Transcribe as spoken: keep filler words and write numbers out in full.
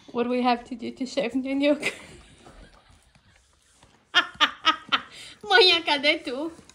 What do we have to do to shave Nyanyuk? Mãe, cadê tu?